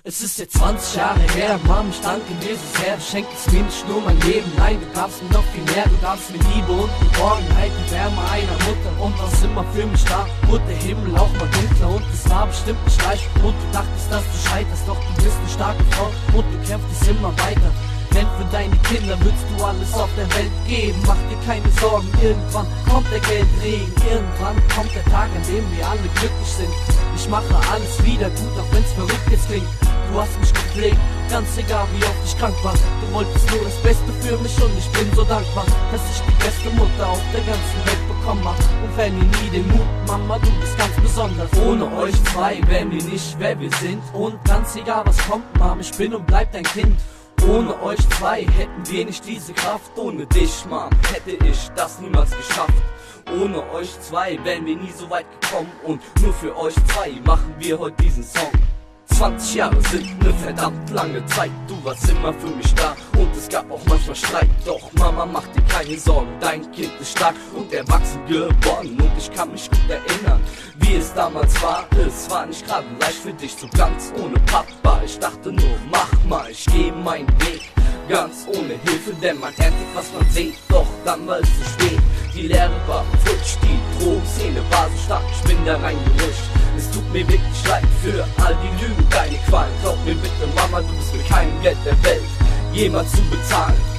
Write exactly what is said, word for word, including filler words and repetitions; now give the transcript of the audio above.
Es ist jetzt zwanzig Jahre her, Mom, ich danke dir so sehr. Du schenkst mir nicht nur mein Leben, nein, du gabst mir noch viel mehr. Du gabst mir Liebe und Geborgenheit, die Wärme einer Mutter und warst immer für mich da. Wurde der Himmel auch mal dunkler und es war bestimmt nicht leicht. Und du dachtest, dass du scheiterst, doch du bist eine starke Frau und du kämpfst immer weiter. Denn für deine Kinder würdest du alles auf der Welt geben. Mach dir keine Sorgen, irgendwann kommt der Geldregen. Irgendwann kommt der Tag, an dem wir alle glücklich sind. Ich mache alles wieder gut, auch wenn's verrückt jetzt klingt. Du hast mich gepflegt, ganz egal wie oft ich krank war. Du wolltest nur das Beste für mich und ich bin so dankbar, dass ich die beste Mutter auf der ganzen Welt bekommen hab. Und verlier nie den Mut, Mama, du bist ganz besonders. Ohne euch zwei wären wir nicht, wer wir sind. Und ganz egal was kommt, Mom, ich bin und bleib dein Kind. Ohne euch zwei hätten wir nicht diese Kraft. Ohne dich, Mom, hätte ich das niemals geschafft. Ohne euch zwei wären wir nie so weit gekommen. Und nur für euch zwei machen wir heute diesen Song. zwanzig Jahre sind ne verdammt lange Zeit. Du warst immer für mich da und es gab auch manchmal Streit. Doch Mama, mach dir keine Sorgen, dein Kind ist stark und erwachsen geworden. Und ich kann mich gut erinnern, wie es damals war. Es war nicht gerade leicht für dich, so ganz ohne Papa. Ich dachte nur, mach mal, ich geh meinen Weg. Ganz ohne Hilfe, denn man erntet, was man sieht. Doch dann war es zu spät. Die Lehre war futsch, die Drogenszene war so stark. Ich bin da reingerutscht. Es tut mir wirklich leid für all die Lügen, deine Qualen. Glaub mir bitte, Mama, du bist mit keinem Geld der Welt jemals zu bezahlen.